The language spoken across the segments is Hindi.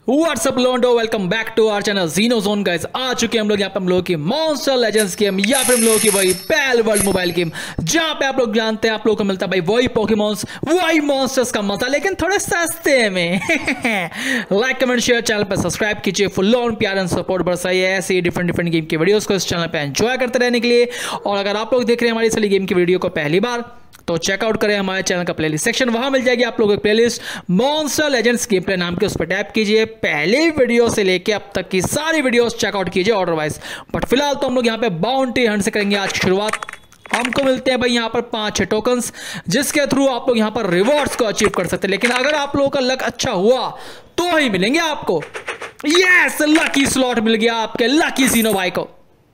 व्हाट्सअप लोंडो, welcome back to our channel Jeeno zone guys. आ चुके हैं हम लोग यहाँ पे हम लोगों की मॉन्स्टर लेजेंड्स गेम या फिर हम लोगों की वही पैल वर्ल्ड मोबाइल गेम, जहाँ पे आप लोग जानते हैं आप लोगों को मिलता है भाई वही पोकेमॉन्स, वही मॉन्स्टर्स का मजा, लेकिन थोड़े सस्ते में। लाइक कमेंट शेयर, चैनल पर सब्सक्राइब कीजिए, फुल ऑन प्यार एंड सपोर्ट बरसाइए ऐसे डिफरेंट गेम की वीडियोस को इस चैनल पे एंजॉय करते रहने के लिए। और अगर आप लोग देख रहे हैं हमारी सारी गेम की वीडियो को पहली बार तो चेकआउट करें हमारे चैनल का प्लेलिस्ट सेक्शन, वहां मिल जाएगी आप लोगों की playlist monster legends game play नाम के, उस पर टैप कीजिए, पहली वीडियो से लेके अब तक की सारी वीडियोस चेकआउट कीजिए ऑर्डर वाइज। बट फिलहाल तो हम लोग यहाँ पे बाउंटी हंट से करेंगे आज की शुरुआत। हमको मिलते हैं भाई यहाँ पर 5-6 टोकन्स, जिसके थ्रू आप लोग यहाँ पर रिवॉर्ड्स को अचीव कर सकते हैं, लेकिन अगर आप लोगों का लक अच्छा हुआ तो ही मिलेंगे आपको। यस, लकी स्लॉट मिल गया आपके लकी जीनो भाई को।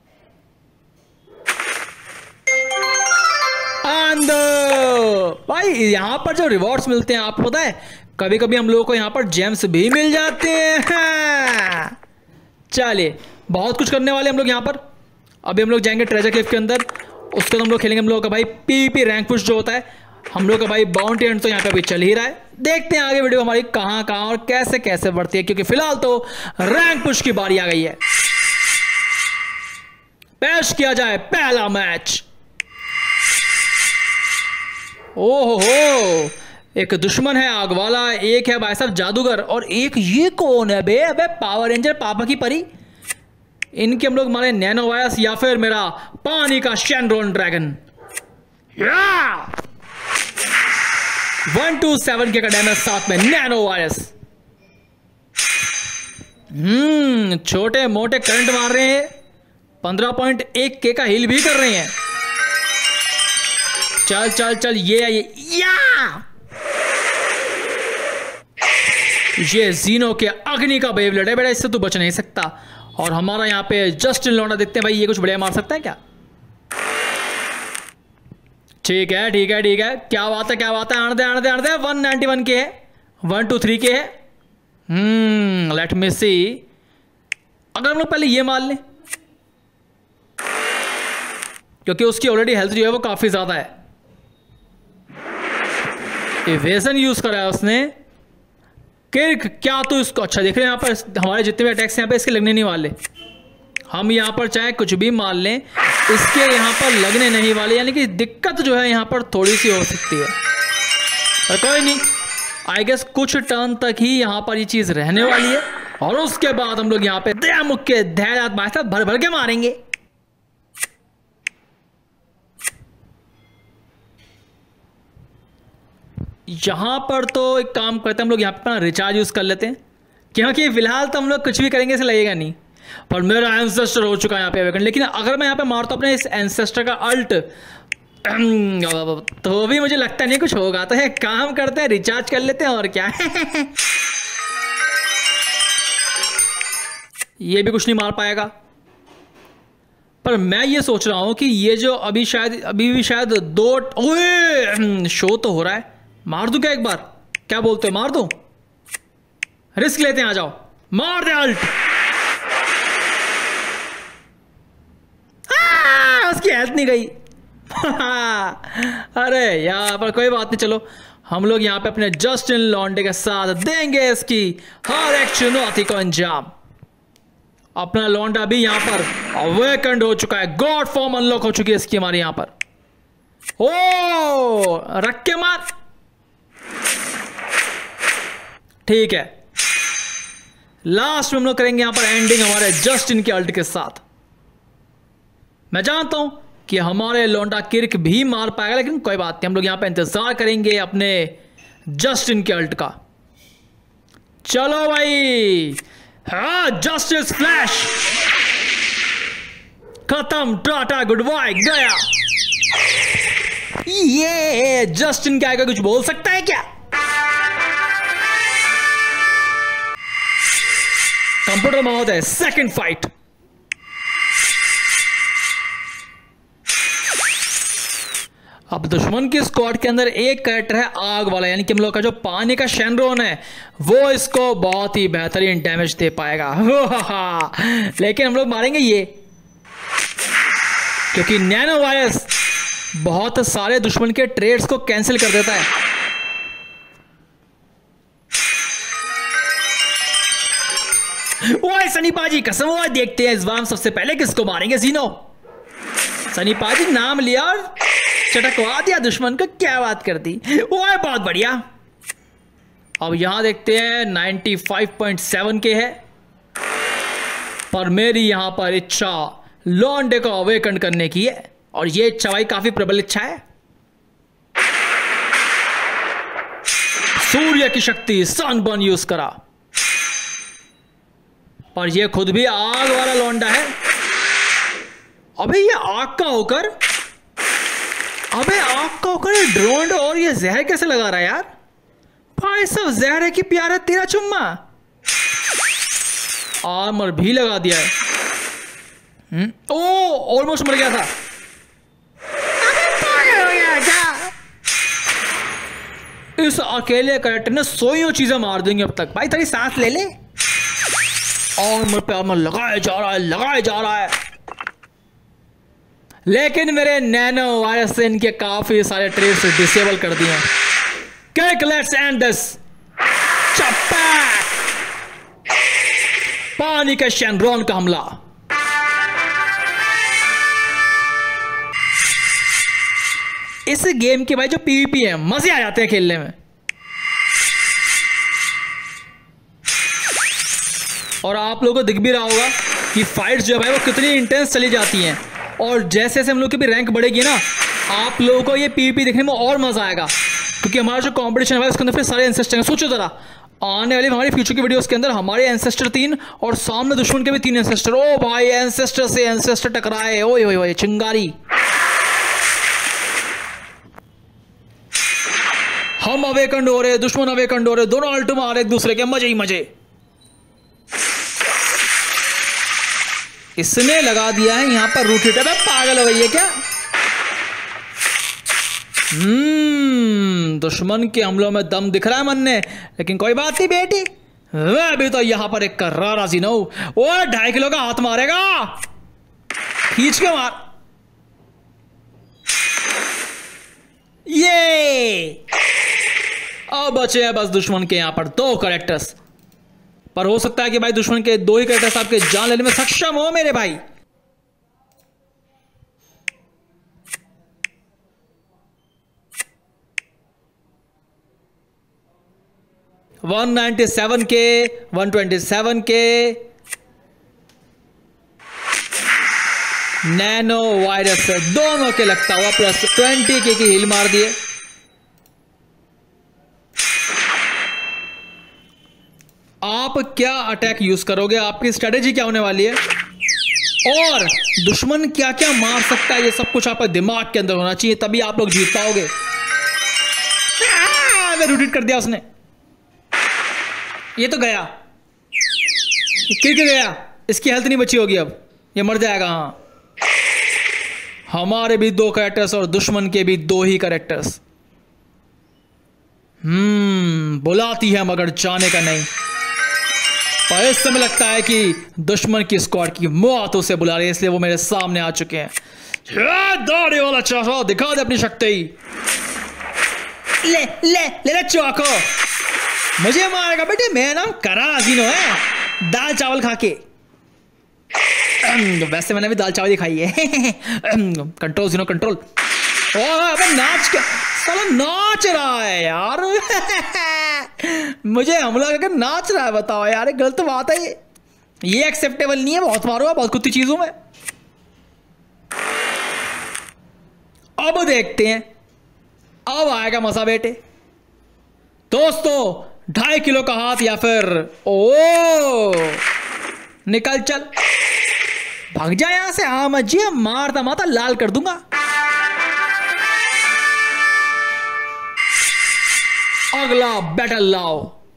भाई यहां पर जो रिवॉर्ड्स मिलते हैं आपको पता है, कभी कभी हम लोगों को यहां पर जेम्स भी मिल जाते हैं। चलिए बहुत कुछ करने वाले हम लोग यहां पर। अभी हम लोग जाएंगे ट्रेजर केव के अंदर, उसके बाद हम लोग खेलेंगे हम लोगों का भाई पीपी रैंक पुश जो होता है। हम लोग का भाई बाउंटी हंट तो यहाँ पे अभी चल ही रहा है, देखते हैं आगे वीडियो हमारी कहां कहां और कैसे कैसे बढ़ती है, क्योंकि फिलहाल तो रैंक पुश की बारी आ गई है। पेश किया जाए पहला मैच। ओहो, एक दुश्मन है आग वाला, एक है भाई साहब जादूगर, और एक ये कौन है बे? अबे पावर रेंजर पापा की परी। इनके हम लोग मारे नैनो वायरस या फिर मेरा पानी का शैनरॉन ड्रैगन। 127 के का डैमेज, साथ में नैनो वायरस। छोटे मोटे करंट मार रहे हैं, 15.1 के का हील भी कर रहे हैं। चल चल चल, ये जीनो के अग्नि का बेवलेट है बेटा, इससे तू बच नहीं सकता। और हमारा यहाँ पे जस्टिन लौंडा देखते हैं भाई, ये कुछ बढ़िया मार सकता है क्या? ठीक है ठीक है ठीक है, क्या बात है क्या बात है, आने दे 191 के है, 123 के है। लेट मी सी, अगर हम लोग पहले ये मार लें, क्योंकि उसकी ऑलरेडी हेल्थ जो है वो काफी ज्यादा है। इवेजन यूज करा है उसने। किर्क, क्या तो इसको अच्छा देख रहे हैं यहाँ पर हमारे जितने भी अटैक्स यहाँ पे इसके लगने नहीं वाले। हम यहाँ पर चाहे कुछ भी मार लें, इसके यहाँ पर लगने नहीं वाले, यानी कि दिक्कत जो है यहाँ पर थोड़ी सी हो सकती है, पर कोई नहीं। आई गेस कुछ टर्न तक ही यहाँ पर ये चीज रहने वाली है, और उसके बाद हम लोग यहाँ पे दया मुक्के धैर्य भर भर के मारेंगे। यहां पर तो एक काम करते हैं हम लोग, यहाँ पर रिचार्ज यूज कर लेते हैं, क्योंकि फिलहाल तो हम लोग कुछ भी करेंगे ऐसे लगेगा नहीं। पर मेरा एंसेस्टर हो चुका है यहाँ पे अवेकन, लेकिन अगर मैं यहाँ पे मारता हूँ अपने इस एंसेस्टर का अल्ट तो भी मुझे लगता नहीं कुछ होगा। तो एक काम करते हैं, रिचार्ज कर लेते हैं और क्या। ये भी कुछ नहीं मार पाएगा। पर मैं ये सोच रहा हूं कि ये जो अभी भी शायद ओए शो तो हो रहा है, मार दूं क्या एक बार? क्या बोलते हो, मार दूं? रिस्क लेते हैं, आ जाओ, मार दे अल्ट। उसकी हेल्थ नहीं गई। अरे यार, पर कोई बात नहीं, चलो हम लोग यहाँ पे अपने जस्टिन लॉन्डे के साथ देंगे इसकी हर एक चुनौती को अंजाम। अपना लॉन्डा भी यहाँ पर अवेकन्ड हो चुका है, गॉड फॉर्म अनलॉक हो चुकी है इसकी हमारे यहाँ पर। ओ रख के मार, ठीक है। लास्ट में हम लोग करेंगे यहां पर एंडिंग हमारे जस्टिन के अल्ट के साथ। मैं जानता हूं कि हमारे लौंडा किर्क भी मार पाएगा, लेकिन कोई बात नहीं, हम लोग यहां पर इंतजार करेंगे अपने जस्टिन के अल्ट का। चलो भाई, हाँ, जस्टिस फ्लैश खत्म, टाटा गुड बाय, गया। ये जस्टिन क्या आएगा, कुछ बोल सकता है क्या? कंप्यूटर मौत है, सेकंड फाइट। अब दुश्मन की स्क्वाड के अंदर एक कैरेक्टर है आग वाला, यानी कि हम लोग का जो पानी का शैनरॉन है वो इसको बहुत ही बेहतरीन डैमेज दे पाएगा। लेकिन हम लोग मारेंगे ये, क्योंकि नैनो वायरस बहुत सारे दुश्मन के ट्रेड्स को कैंसिल कर देता है। ओए सनी पाजी कसम, वो देखते हैं इस बार हम सबसे पहले किसको मारेंगे। जीनो सनी पाजी नाम लिया और चटकवा दिया दुश्मन को, क्या बात कर दी। ओए बहुत बढ़िया। अब यहां देखते हैं 95.7 के है, पर मेरी यहां पर इच्छा लॉन्डे को अवेकन करने की है, और ये इच्छा भाई काफी प्रबल इच्छा है। सूर्य की शक्ति सनबर्न यूज करा, पर ये खुद भी आग वाला लौंडा है। अबे ये आग का होकर, अबे आग का होकर ये ड्रोन, और ये जहर कैसे लगा रहा है यार। भाई सब जहर है कि प्यारा तेरा चुम्मा। आर्मर भी लगा दिया है। ओ ऑलमोस्ट मर गया था। अबे पागल हो गया क्या? इस अकेले कैरेक्टर ने 100 चीजें मार देंगे अब तक। भाई थोड़ी सांस ले ले। आर्मर पे आर्मर लगाया जा रहा है, लगाया जा रहा है, लेकिन मेरे नैनो वायरस से इनके काफी सारे ट्रेस डिसेबल कर दिए। Kick, let's end this. चपैक, पानी के शैनरॉन का हमला। इस गेम के भाई जो पीवीपी है, मजे आ जाते हैं खेलने में। और आप लोगों को दिख भी रहा होगा कि फाइट्स जो है वो कितनी इंटेंस चली जाती हैं, और जैसे जैसे हम लोग की भी रैंक बढ़ेगी ना, आप लोगों को ये पीवीपी देखने में और मजा आएगा, क्योंकि हमारा जो कंपटीशन है उसके अंदर फिर सारे एंसेस्टर हैं। सोचो जरा, आने वाली हमारी फ्यूचर की वीडियोस के अंदर हमारे एंसेस्टर 3 और सामने दुश्मन के भी 3 एंसेस्टर। ओ भाई एंसेस्टर से एंसेस्टर टकराए, ओए ओए ओए चिंगारी। हम अवेकंड हो रहे, दुश्मन अवेकंड हो रहे, दोनों अल्टो मार एक दूसरे के, मजे ही मजे। इसने लगा दिया है यहां पर रूट हिटर। पागल हो गई है क्या? दुश्मन के हमलों में दम दिख रहा है मन ने, लेकिन कोई बात नहीं बेटी, मैं भी तो यहां पर एक कर्रारा जीनो। ओ 2.5 किलो का हाथ मारेगा, खींच के मार। ये अब बचे हैं बस दुश्मन के यहां पर 2 कैरेक्टर्स, पर हो सकता है कि भाई दुश्मन के 2 ही कैरेक्टर्स आपके जान लेने में सक्षम हो मेरे भाई। $197 के, 127 के नैनो वायरस दोनों के लगता हुआ प्लस 20 के की हिल मार दिए। आप क्या अटैक यूज करोगे, आपकी स्ट्रेटेजी क्या होने वाली है, और दुश्मन क्या क्या मार सकता है, ये सब कुछ आपके दिमाग के अंदर होना चाहिए, तभी आप लोग जीत पाओगे। मैं रूटेट कर दिया उसने, ये तो गया, गिर के गया, इसकी हेल्थ नहीं बची होगी, अब ये मर जाएगा। हाँ हमारे भी 2 कैरेक्टर्स और दुश्मन के भी 2 ही कैरेक्टर्स। बुलाती है मगर जाने का नहीं, पर इस समय लगता है कि दुश्मन की स्क्वाड की मौत उसे बुला रही है, इसलिए वो मेरे सामने आ चुके हैं। दाढ़ी वाला चाचा दिखा दे अपनी शक्ति। ले ले ले ले चौको, मुझे मारेगा बेटे, मेरा नाम करा जीनो है, दाल चावल खा के। वैसे मैंने भी दाल चावल ही खाई है। Control Jeeno control. अबे नाच क्या, साला नाच रहा है यार। मुझे हमला करके नाच रहा है, बताओ यार, ये गलत बात है, ये एक्सेप्टेबल नहीं है। बहुत मारूंगा, बहुत कुत्ती चीज हूं मैं। अब देखते हैं, अब आएगा मजा बेटे। दोस्तों 2.5 किलो का हाथ या फिर ओ निकल चल, भाग जा यहां से। हाँ मत जी, मारता माता लाल कर दूंगा। अगला बैटल लाओ।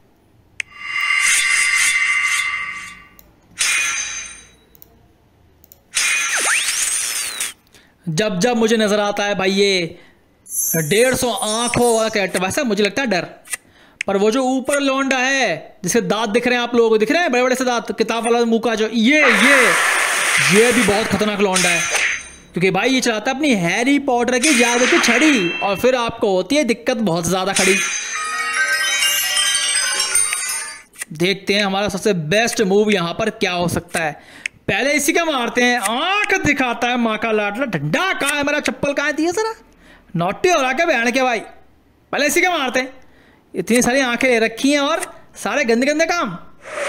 जब जब मुझे नजर आता है भाई ये 150 आंखों वाला कैरेक्टर, वैसा मुझे लगता है डर, पर वो जो ऊपर लौंडा है जिसके दांत दिख रहे हैं, आप लोगों को दिख रहे हैं बड़े बड़े से दांत, किताब वाला मुंह का, जो ये भी बहुत खतरनाक लौंडा है, क्योंकि भाई ये चलाता है अपनी हैरी पॉटर की जादू की छड़ी, और फिर आपको होती है दिक्कत बहुत ज्यादा खड़ी। देखते हैं हमारा सबसे बेस्ट मूव यहां पर क्या हो सकता है। पहले इसी का मारते हैं, आंख दिखाता है माँ का लाडला। डंडा कहाँ है मेरा, चप्पल कहाँ दिया जरा, नोटी हो रहा क्या बहन के भाई। पहले इसी का मारते हैं, इतनी सारी आंखें ले रखी हैं और सारे गंदे गंदे काम।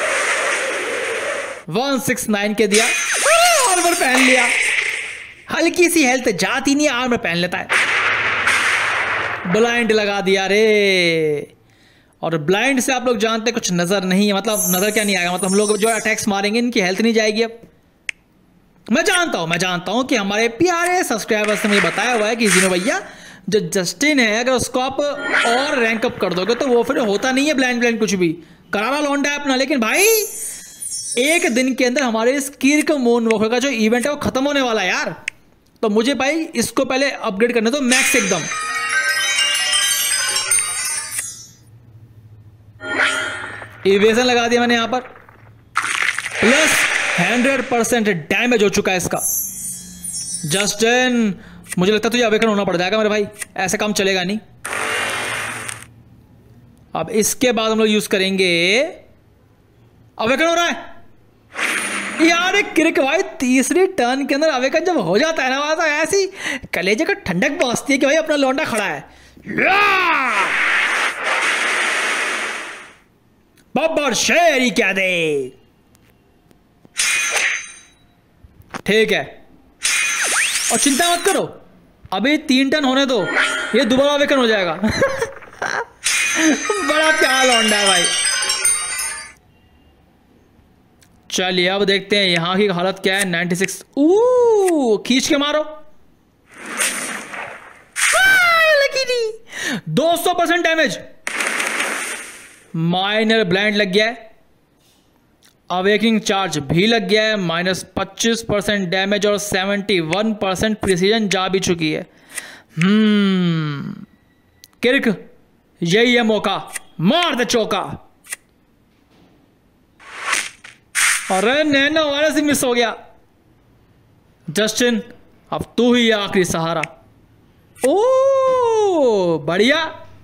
169 के दिया, आर्मर पहन लिया। हल्की सी हेल्थ जाती नहीं, आर्मर पहन लेता है। ब्लाइंड लगा दिया रे, और ब्लाइंड से आप लोग जानते हैं कुछ नजर नहीं है, मतलब नजर क्या नहीं आएगा, मतलब हम लोग जो अटैक्स मारेंगे इनकी हेल्थ नहीं जाएगी। अब मैं जानता हूं कि हमारे प्यारे सब्सक्राइबर्स ने मुझे बताया हुआ है कि जीनो भैया जो जस्टिन है अगर उसको आप और रैंक अप कर दोगे तो वो फिर होता नहीं है ब्लाइंड कुछ भी, करारा लौंडा है अपना। लेकिन भाई एक दिन के अंदर हमारे इस किर्क मूनवॉकर का जो इवेंट है वो खत्म होने वाला है यार, तो मुझे भाई इसको पहले अपग्रेड करने दो मैक्स एकदम। इवेजन लगा दिया मैंने यहां पर, प्लस 100% डैमेज हो चुका है इसका। जस्टिन मुझे लगता है तुझे अवेकन होना पड़ जाएगा मेरे भाई, ऐसे काम चलेगा नहीं। अब इसके बाद हम लोग यूज करेंगे, अवेकन हो रहा है यार क्रिक भाई। तीसरी टर्न के अंदर अवेकन जब हो जाता है ना, वहां से ऐसी कलेजे का ठंडक पहुंचती है कि भाई अपना लौंडा खड़ा है। बब्बर शेर ही क्या दे, ठीक है। और चिंता मत करो, अभी 3 टर्न होने दो, ये दोबारा अवेकन हो जाएगा। बड़ा प्यारा लौंडा है भाई। चलिए अब देखते हैं यहां की हालत क्या है। 96, खींच के मारो, लगी नहीं। 200% डैमेज, माइनर ब्लाइंड लग गया है, अवेकिंग चार्ज भी लग गया है, -25% डैमेज और 71% प्रिसीजन जा भी चुकी है। किर्क यही है मौका, मार दे चौका। अरे नैनो वायरस ही मिस हो गया। जस्टिन अब तू ही है आखिरी सहारा। ओ बढ़िया,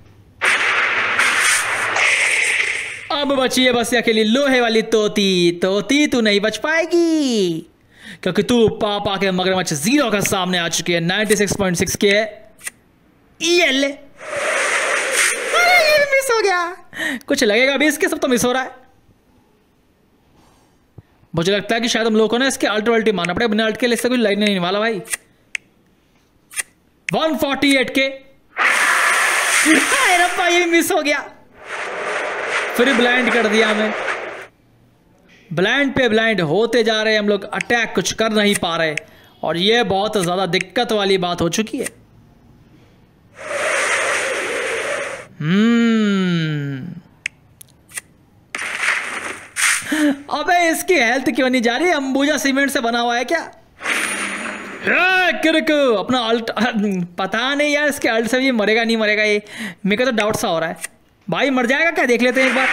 अब बची है बस अकेली लोहे वाली तोती। तोती तू नहीं बच पाएगी क्योंकि तू पापा के मगरमच्छ जीरो के सामने आ चुकी है। 96.6 के है, ये ले। अरे ये मिस हो गया, कुछ लगेगा अभी इसके, सब तो मिस हो रहा है। मुझे लगता है कि शायद हम लोगों को ना इसके अल्ट मारना पड़ेगा, बिना अल्ट के लिए इससे कुछ लाइन नहीं वाला भाई। 148 के, रब्बा ये मिस हो गया। फिर ब्लाइंड कर दिया हमें, ब्लाइंड पे ब्लाइंड होते जा रहे हैं हम लोग, अटैक कुछ कर नहीं पा रहे, और ये बहुत ज्यादा दिक्कत वाली बात हो चुकी है। अबे इसकी हेल्थ क्यों नहीं जा रही है, अंबुजा सीमेंट से बना हुआ है क्या? किरक अपना अल्ट, पता नहीं यार इसके अल्ट से भी मरेगा नहीं मरेगा, ये मेरे को तो डाउट सा हो रहा है भाई। मर जाएगा क्या, देख लेते हैं एक बार।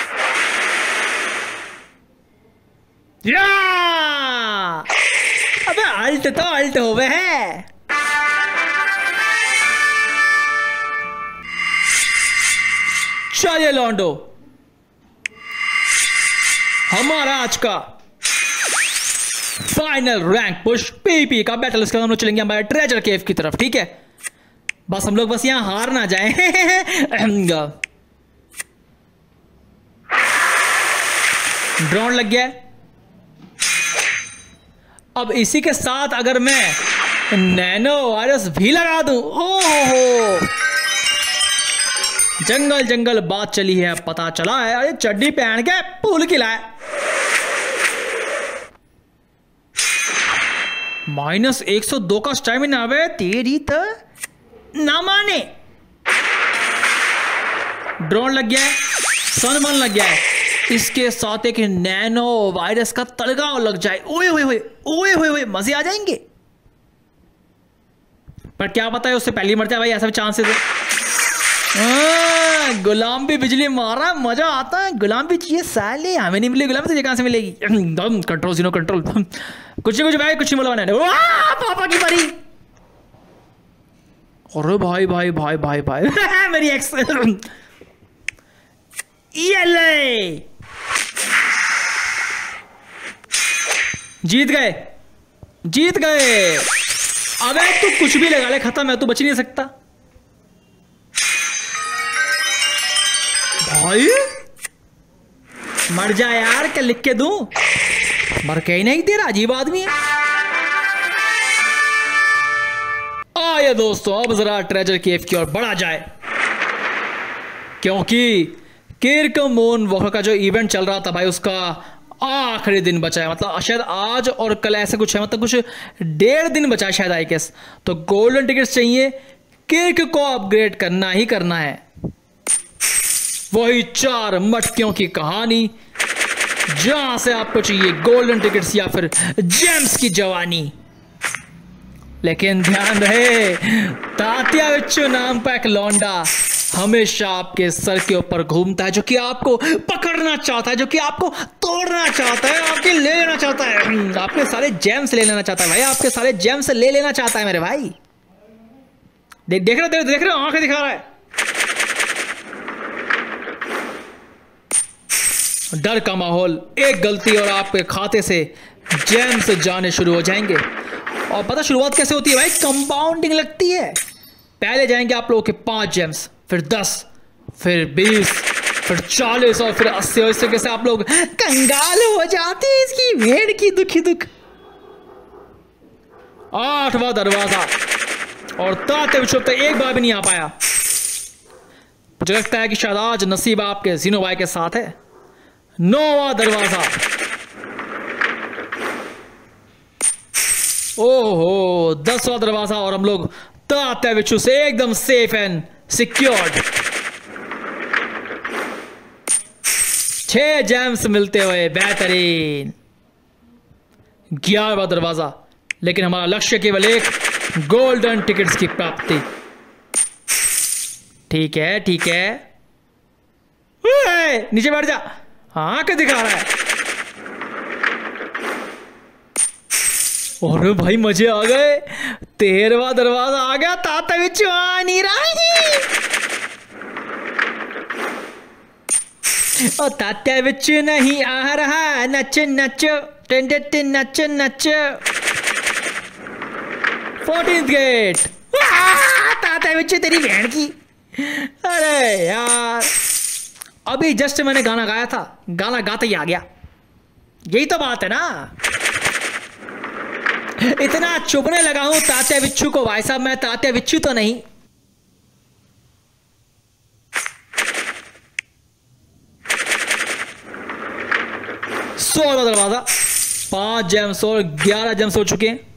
या अबे अल्ट तो अल्ट हो गए है। चलिए लॉन्डो, हमारा आज का फाइनल रैंक पुश पीपी का बैटल, इसके बाद हम लोग चलेंगे हमारे ट्रेजर केव की तरफ, ठीक है। बस हम लोग बस यहां हार ना जाए। ड्रोन लग गया। अब इसी के साथ अगर मैं नैनो वायरस भी लगा दूं, ओहो जंगल जंगल बात चली है, पता चला है। अरे चड्डी पहन के फूल खिलाए। -102 का स्टैमिना, वे तेरी तो ना माने। ड्रोन लग गया है, सनबर्न लग गया है, इसके साथ एक नैनो वायरस का तलगाव लग जाए, ओए होए होए ओए होए होए, मजे आ जाएंगे। पर क्या पता है उससे पहले मर जाए भाई, ऐसा भी चांसेस है। गुलाम भी बिजली मारा, मजा आता है। गुलाम भी चाहिए साले, हमें नहीं मिलेगी गुलाम, तुझे कहां से मिलेगी? कंट्रोल जीनो कंट्रोल, कुछ भाई कुछ नहीं बोला। पापा की मरी। अरे भाई भाई भाई भाई भाई मेरी एक्स, ये ले जीत गए, जीत गए। अबे तू कुछ भी लगा ले, खत्म है, तू बच नहीं सकता भाई। मर जा यार, क्या लिख के दूं? मर के ही नहीं, तेरा अजीब आदमी है। आइए दोस्तों, अब जरा ट्रेजर केव की ओर बढ़ा जाए, क्योंकि किर्क मून वॉकर का जो इवेंट चल रहा था भाई, उसका आखिरी दिन बचा है। मतलब शायद आज और कल ऐसे कुछ है, मतलब कुछ 1.5 दिन बचा है शायद, आई गेस। तो गोल्डन टिकट्स चाहिए, किर्क को अपग्रेड करना ही करना है। वही 4 मटकियों की कहानी, जहां से आपको चाहिए गोल्डन टिकट्स या फिर जेम्स की जवानी। लेकिन ध्यान रहे, तात्या बिच्छू नाम का एक लौंडा हमेशा आपके सर के ऊपर घूमता है, जो कि आपको पकड़ना चाहता है, जो कि आपको तोड़ना चाहता है, आपके ले लेना चाहता है, आपके सारे जेम्स ले लेना चाहता है भाई, आपके सारे जेम्स ले लेना चाहता है मेरे भाई। देख रहे हो, आंखें दिखा रहा है। डर का माहौल, एक गलती और आपके खाते से जेम्स जाने शुरू हो जाएंगे। और पता शुरुआत कैसे होती है भाई? कंपाउंडिंग लगती है। पहले जाएंगे आप लोगों के 5 जेम्स, फिर 10, फिर 20, फिर 40 और फिर 80। और इस तरीके से आप लोग कंगाल हो जाते हैं इसकी भेड़ की दुखी दुख। 8वां दरवाजा, और ताते बिच्छू तक एक बार भी नहीं आ पाया। मुझे लगता है कि शायद आज नसीब आपके जीनो भाई के साथ है। 9वां दरवाजा, ओहो 10वां दरवाजा, और हम लोग तात्या बिच्छू से एकदम सेफ एंड सिक्योर्ड। 6 जेम्स मिलते हुए बेहतरीन। 11वां दरवाजा, लेकिन हमारा लक्ष्य केवल एक, गोल्डन टिकट्स की प्राप्ति। ठीक है, ठीक है, नीचे बैठ जा। हाँ, क्या दिखा रहा है? और भाई मजे आ गए। 13वां दरवाजा आ गया, तात्या बिच्छू आ नहीं रहा है। और तात्या बिच्छू नहीं आ रहा, नच नच नच नच। 14th गेट, तात्या बिच्छू तेरी बहन की। अरे यार, अभी जस्ट मैंने गाना गाया था, गाना गाते ही आ गया। यही तो बात है ना, इतना चुभने लगा हूं तात्या बिच्छू को भाई साहब। मैं तात्या बिच्छू तो नहीं। सोलह दरवाजा, 5 जेम्स और 11 जेम्स हो चुके हैं।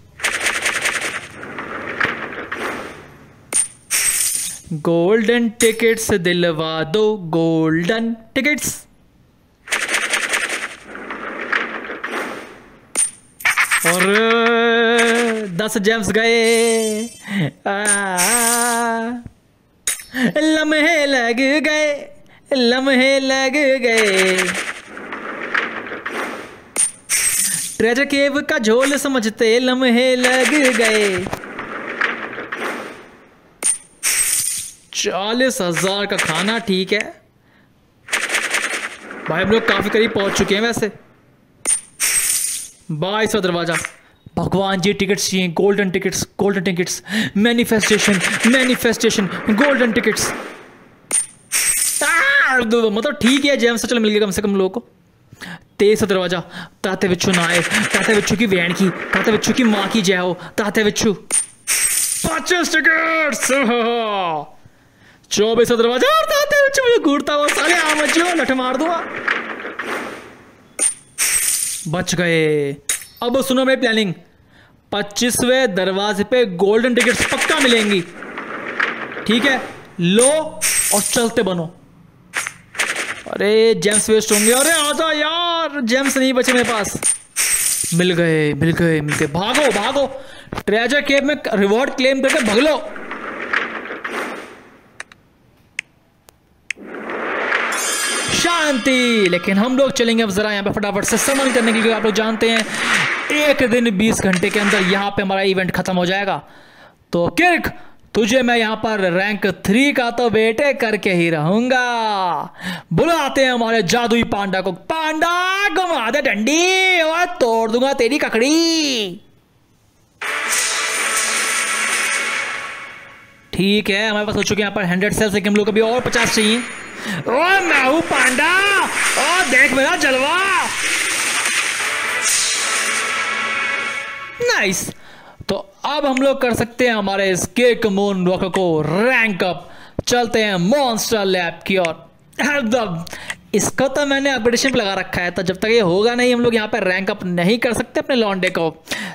गोल्डन टिकट्स दिलवा दो, गोल्डन टिकट्स। और 10 जेम्स गए। लम्हे लग गए, लम्हे लग गए। ट्रेजर केव का झोल समझते लम्हे लग गए। 40,000 का खाना, ठीक है भाई, हम लोग काफी करीब पहुंच चुके हैं वैसे। 22वां दरवाजा, भगवान जी टिकट्स चाहिए, golden tickets, golden tickets. Manifestation, manifestation, golden tickets. मतलब ठीक है, जेम्स चल मिल गया कम से कम लोगों को। 23वां दरवाजा, तात्या बिच्छू ना आए, तात्या बिच्छू की बहन की, तात्या बिच्छू की माँ की जय हो। तात्या बिच्छू 25 टिकट्स। 24वां दरवाजा, और तात्या बिच्छू मुझे घूरता हुआ, साले आमच्चो लठ मार दूंगा। बच गए। अब सुनो मेरी प्लानिंग, 25वें दरवाजे पे गोल्डन टिकट्स पक्का मिलेंगी, ठीक है? लो और चलते बनो। अरे जेम्स वेस्ट होंगे। अरे आजा यार, जेम्स नहीं बचे मेरे पास। मिल गए, मिल गए, मिल गए। भागो भागो, ट्रेजर केव में रिवॉर्ड क्लेम करके भाग लो। शांति। लेकिन हम लोग चलेंगे अब जरा यहाँ पे फटाफट से समन करने के लिए। आप लोग जानते हैं 1 दिन 20 घंटे के अंदर यहाँ पे हमारा इवेंट खत्म हो जाएगा। तो किर्क तुझे मैं यहाँ पर रैंक 3 का तो बेटे करके ही रहूंगा। बुलाते हैं हमारे जादुई पांडा को। पांडा घुमा दे डंडी और तोड़ दूंगा तेरी ककड़ी। ठीक है, हमारे पास हो चुके हैं यहाँ पर 100 सेल्स, लेकिन हम लोग अभी और 50 चाहिए। ओए मैं हूं पांडा और देख मेरा जलवा। नाइस। तो अब हम लोग कर सकते हैं हमारे इस केक मून वॉकर को रैंक अप। चलते हैं मॉन्स्टर लैब की ओर। एकदम इसको तो मैंने अपग्रेडेशन पे लगा रखा है, तो जब तक ये होगा नहीं हम लोग यहाँ पे रैंक अप नहीं कर सकते अपने लॉन्डे को।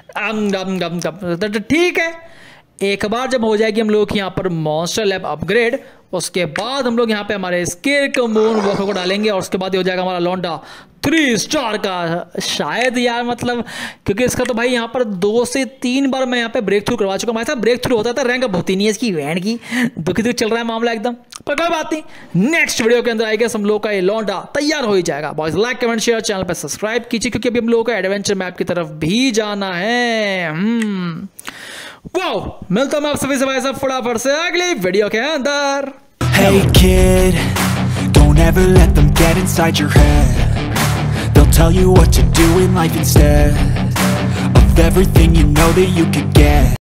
ठीक है, एक बार जब हो जाएगी हम लोग यहाँ पर मॉन्स्टर लैब अपग्रेड, उसके बाद हम लोग यहाँ पे हमारे स्केक मून वॉकर को डालेंगे और उसके बाद ये हो जाएगा हमारा लॉन्डा 3 स्टार का शायद यार। मतलब क्योंकि इसका तो भाई यहाँ पर 2 से 3 बार मैं यहाँ पे ब्रेक थ्रू करवा चुका हूँ। हमारे साथ ब्रेक थ्रू होता था, रैंक अप होती नहीं है इसकी वैंड की। दुखी दुखी चल रहा है मामला एकदम, पर कोई बात नहीं। नेक्स्ट वीडियो के अंदर आई गेस हम लोग का ये लॉन्डा तैयार हो ही जाएगा। Boys like comment share, channel पर सब्सक्राइब कीजिए क्योंकि अभी हम लोगों को एडवेंचर मैप की तरफ भी जाना है। वाओ, मिलता हूं मैं आप सभी से भाई साहब फटाफट से अगली वीडियो के अंदर। Hey kid, don't ever let them get inside your head. They'll tell you what to do in life instead of everything you know that you could get.